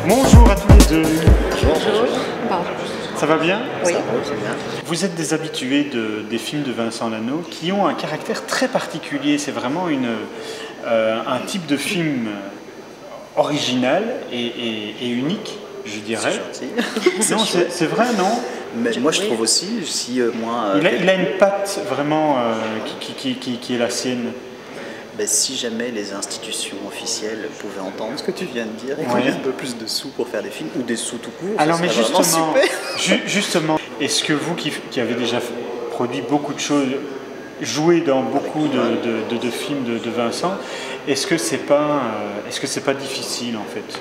Bonjour à tous les deux. Bonjour. Ça va bien? Oui. Ça va, c'est bien. Vous êtes des habitués des films de Vincent Lano qui ont un caractère très particulier. C'est vraiment un type de film original et unique, je dirais. C'est gentil. Non, c'est vrai, non? Mais moi je trouve aussi, si moi... Il a une patte vraiment qui est la sienne. Ben, si jamais les institutions officielles pouvaient entendre ce que tu viens de dire et qu'on ait un peu plus de sous pour faire des films, ou des sous tout court, alors mais ça serait vraiment super. justement, est-ce que vous qui avez déjà produit beaucoup de choses, joué dans beaucoup de films de Vincent, est-ce que c'est pas difficile en fait?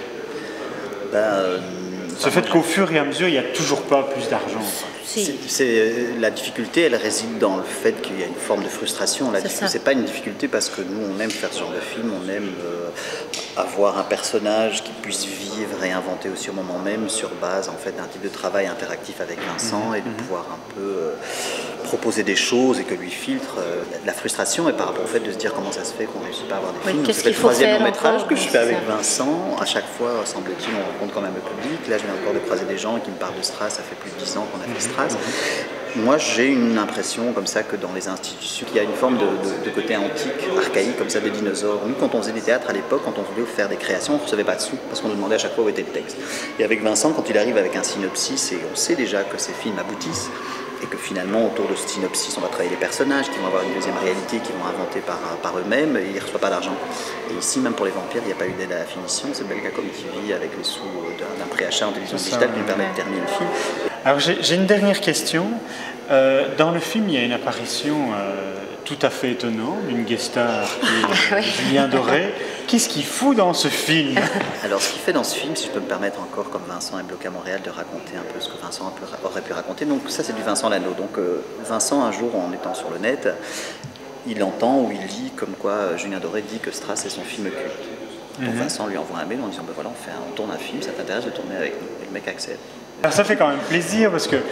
Ce fait qu'au fur et à mesure, il n'y a toujours pas plus d'argent. La difficulté, elle réside dans le fait qu'il y a une forme de frustration. C'est pas une difficulté parce que nous, on aime faire ce genre de film, on aime avoir un personnage qui puisse vivre et inventer aussi au moment même sur base en fait d'un type de travail interactif avec Vincent et de pouvoir un peu proposer des choses et que lui filtre. La frustration est par rapport au fait de se dire comment ça se fait qu'on ne réussit pas à avoir des films. Qu'est-ce C'est le qu'il faut troisième faire long métrage encore, que je fais avec ça. Vincent. À chaque fois, semble-t-il, on rencontre quand même le public. Là, je viens encore de croiser des gens qui me parlent de Strass. Ça fait plus de 10 ans qu'on a fait Strass. Moi, j'ai une impression comme ça que dans les institutions, il y a une forme de côté antique, archaïque, comme ça, des dinosaures. Nous, quand on faisait des théâtres à l'époque, quand on voulait faire des créations, on ne recevait pas de sous parce qu'on nous demandait à chaque fois où était le texte. Et avec Vincent, quand il arrive avec un synopsis, et on sait déjà que ces films aboutissent, et que finalement, autour de ce synopsis, on va travailler les personnages qui vont avoir une deuxième réalité, qui vont inventer par eux-mêmes, et il ne reçoit pas d'argent. Et ici, même pour les vampires, il n'y a pas eu d'aide à la finition. C'est Belgacom qui vit avec les sous d'un préachat en télévision digitale qui nous permet de terminer le film. Alors j'ai une dernière question. Dans le film, il y a une apparition tout à fait étonnante d'une guest star qui est Julien Doré. Qu'est-ce qu'il fout dans ce film? Alors ce qu'il fait dans ce film, si je peux me permettre encore, comme Vincent est bloqué à Montréal, de raconter un peu ce que Vincent aurait pu raconter. Donc ça c'est du Vincent Lano. Donc Vincent, un jour en étant sur le net, il entend ou il lit comme quoi Julien Doré dit que Strass est son film culte. Donc Vincent lui envoie un mail en disant ben voilà, on tourne un film, ça t'intéresse de tourner avec nous? Et le mec accepte. Alors ça fait quand même plaisir parce que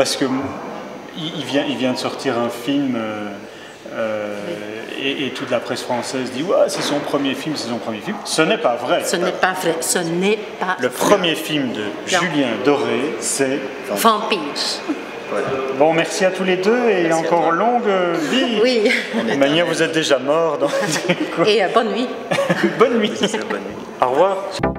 il vient de sortir un film et toute la presse française dit ouais, c'est son premier film, c'est son premier film. Ce n'est pas vrai. Ce n'est pas vrai. Ce n'est pas Le premier film de Julien Doré, c'est Vampire. Voilà. Bon, merci à tous les deux et Merci encore longue vie. Oui. De toute manière, vous êtes déjà morts. Donc... Et bonne nuit. Bonne nuit. C'est la bonne nuit. Au revoir.